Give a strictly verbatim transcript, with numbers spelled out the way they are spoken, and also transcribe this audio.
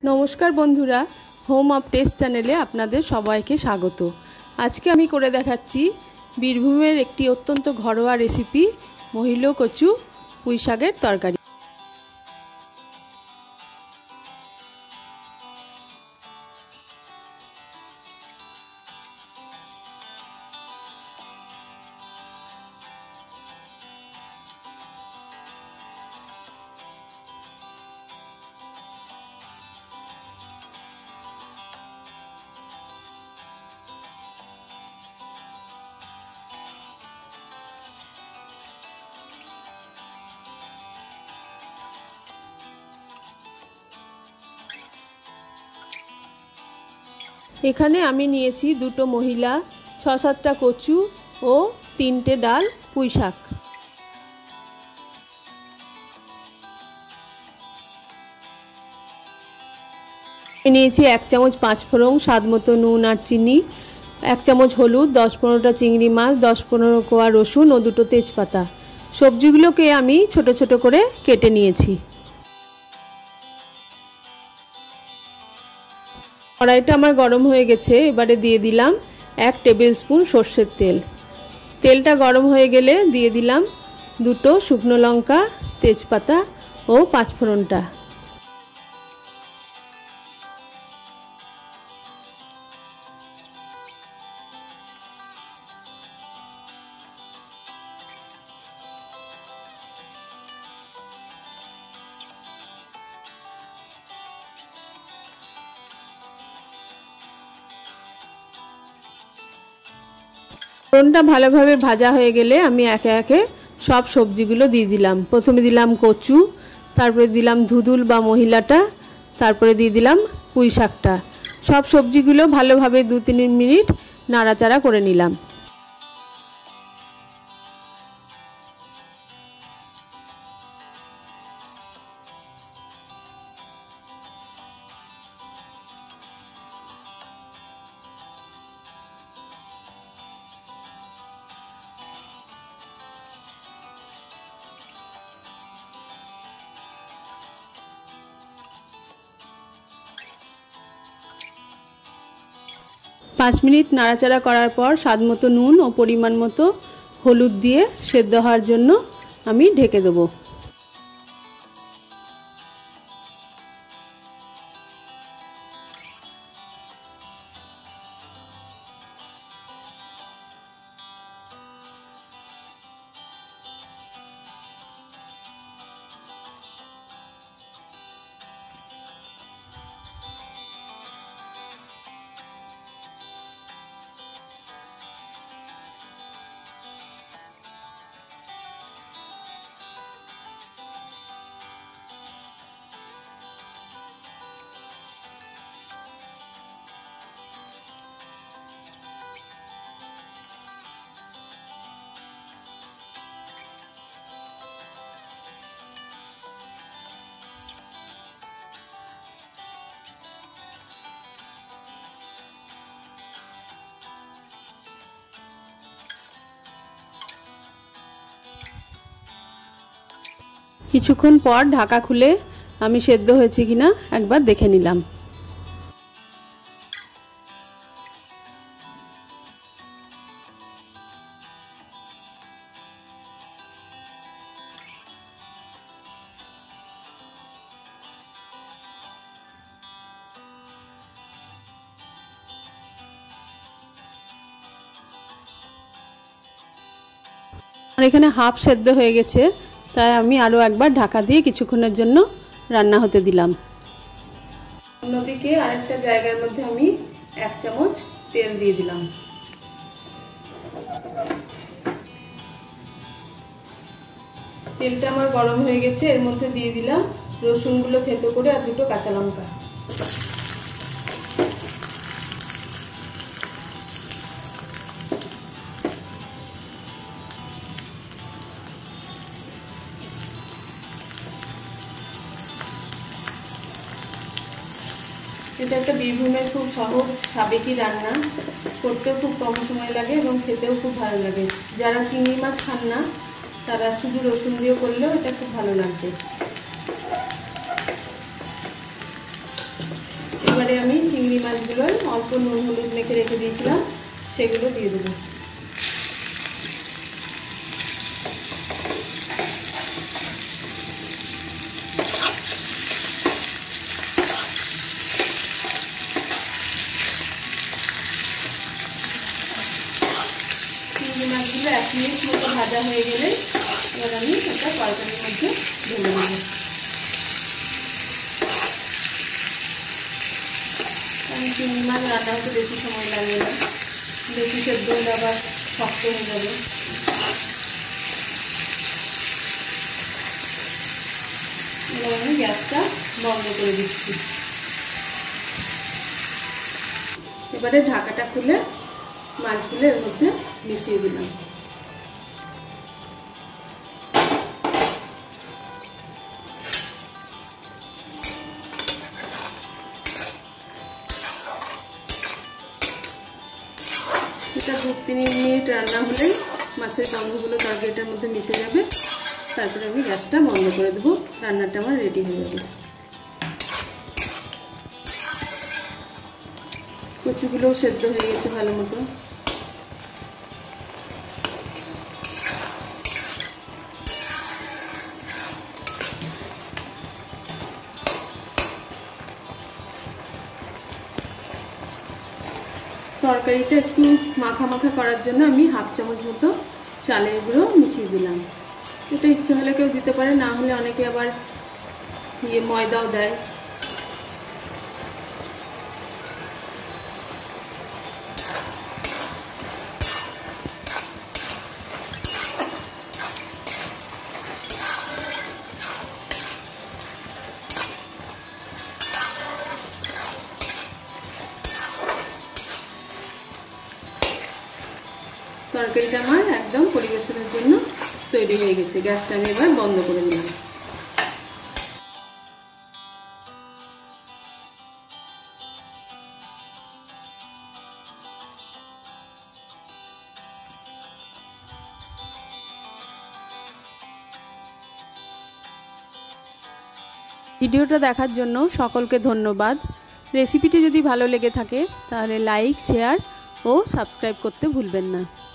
नमस्कार बंधुरा home of test चैनेले आपनादेर सबाइके स्वागत। आज के आमी करे देखाच्छि बीरभूमेर एकटी अत्यंत घरोया रेसिपि महिलो कचु पुঁই শাকের तरकारी। एखाने आमी निয়েছি दुटो महिला छ सातटा कचु और तीनटे डाल पुঁই শাক। निয়েছি एक चामच पाँच फोड़न, स्वाद मतो नुन और चीनी, एक चामच हलुद, दस पंद्रहटा चिंगड़ी माछ, दस पंद्रह कोया रसुन और दुटो तेजपाता। सब्जीगुलोके आमी छोटो छोटो करे केटे निয়েছি। कड़ाईटा आमार गरम हो गेछे, एबारे दिए दिलाम एक टेबिल स्पून सर्षेर तेल। तेलटा गरम हो गेले दिए दिलाम दुटो शुकनो लंका, तेजपाता और पाँच फोड़नटा। फोड़नटा भालोभाবে भाजा হয়ে গেলে আমি একে একে সব সবজিগুলো দিয়ে দিলাম। প্রথমে দিলাম কচু, তারপরে দিলাম ধুদুল বা মহিলাটা, তারপরে দিয়ে দিলাম পুঁই শাকটা। সব সবজিগুলো ভালোভাবে দু তিন মিনিট নাড়াচাড়া করে নিলাম। पाँच मिनट नाड़ाचाड़ा करार पर स्वाद मतो नुन और परिमाण मतो हलुद दिए सेদ্ধ हওয়ার জন্য আমি ढेके देব। কিছুক্ষণ পর ঢাকা খুলে আমি সেদ্ধ হয়েছে কিনা একবার দেখে নিলাম। আর এখানে হাফ সেদ্ধ হয়ে গেছে, তাই আমি আরো একবার ঢাকা দিয়ে কিছুক্ষণের জন্য রান্না হতে দিলাম। অন্যদিকে আরেকটা জায়গার মধ্যে আমি এক চামচ তেল দিয়ে দিলাম। তেলটা আমার গরম হয়ে গেছে, এর মধ্যে দিয়ে দিলাম রসুনগুলো থেতো করে আর দুটো কাঁচা লঙ্কা। এটা একটা বীরভূমের খুব সহজ সাবেকি রান্না, করতেও খুব কম সময় লাগে এবং খেতেও খুব ভালো লাগে। যারা চিংড়ি মাছ খান না তারা শুধু রসুন দিয়ে করলেও এটা খুব ভালো লাগবে। এবারে আমি চিংড়ি মাছগুলো অল্প নুন হলুদ মেখে রেখে দিয়েছিলাম সেগুলো দিয়ে দেবো। চিংড়ি মাছগুলো এক মিনিট মতো ভাজা হয়ে গেলে এবার আমি একটা তরকারির মধ্যে ঢেলে দেবো। আমি চিংড়ি মাছ রান্না হতে বেশি সময় লাগে না, বেশি সেদ্ধ হলে আবার শক্ত হয়ে যাবে। এবার আমি গ্যাসটা বন্ধ করে দিচ্ছি। এবারে ঢাকাটা খুলে মাছগুলো এর মধ্যে মিশিয়ে দিলাম। এটা দু তিন মিনিট রান্না হলে মাছের গন্ধগুলো তরকারিটার মধ্যে মিশে যাবে। তারপরে আমি গ্যাসটা বন্ধ করে দেবো, রান্নাটা আমার রেডি হয়ে যাবে। কচুগুলোও সেদ্ধ হয়ে গেছে ভালো মতো। তরকারিটা একটু মাখা মাখা করার জন্য আমি হাফ চামচ মতো চালের গুঁড়ো মিশিয়ে দিলাম। এটা ইচ্ছে হলে কেউ দিতে পারে, না হলে অনেকে আবার ইয়ে ময়দাও দেয়। তরকারিটা আমার একদম পরিবেশনের জন্য তৈরি হয়ে গেছে। গ্যাসটা আমি এবার বন্ধ করে দিলাম। ভিডিওটা দেখার জন্য সকলকে ধন্যবাদ। রেসিপিটি যদি ভালো লেগে থাকে তাহলে লাইক, শেয়ার ও সাবস্ক্রাইব করতে ভুলবেন না।